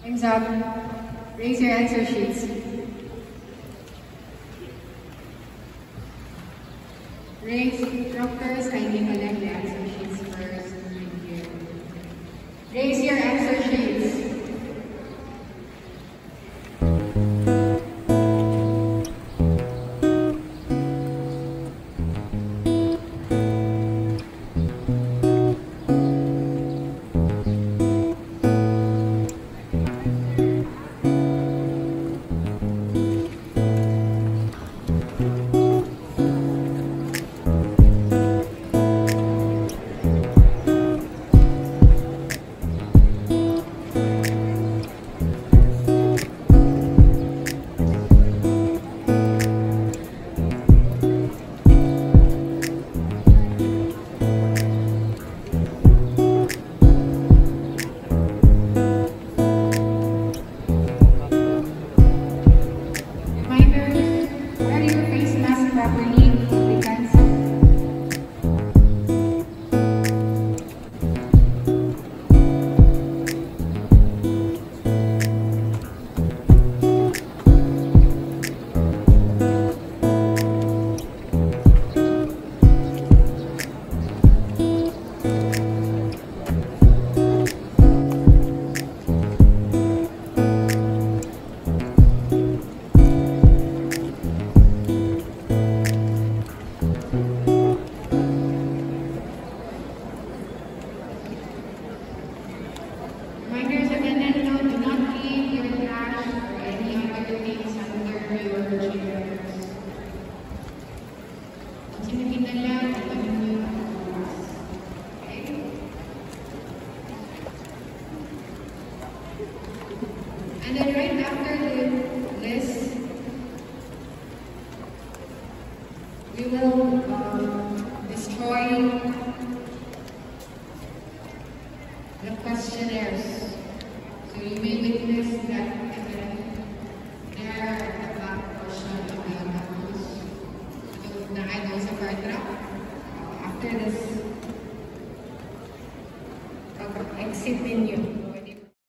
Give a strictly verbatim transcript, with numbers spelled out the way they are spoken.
Time's up. Raise your answer sheets. Raise, doctors, kindly collect the answer sheets first. Thank you. Raise your answer sheets. And then right after the list, we will um, destroy the questionnaires. So you may witness that again, there at the back portion of the accounts. So na-add sa card drop. After this, exit menu.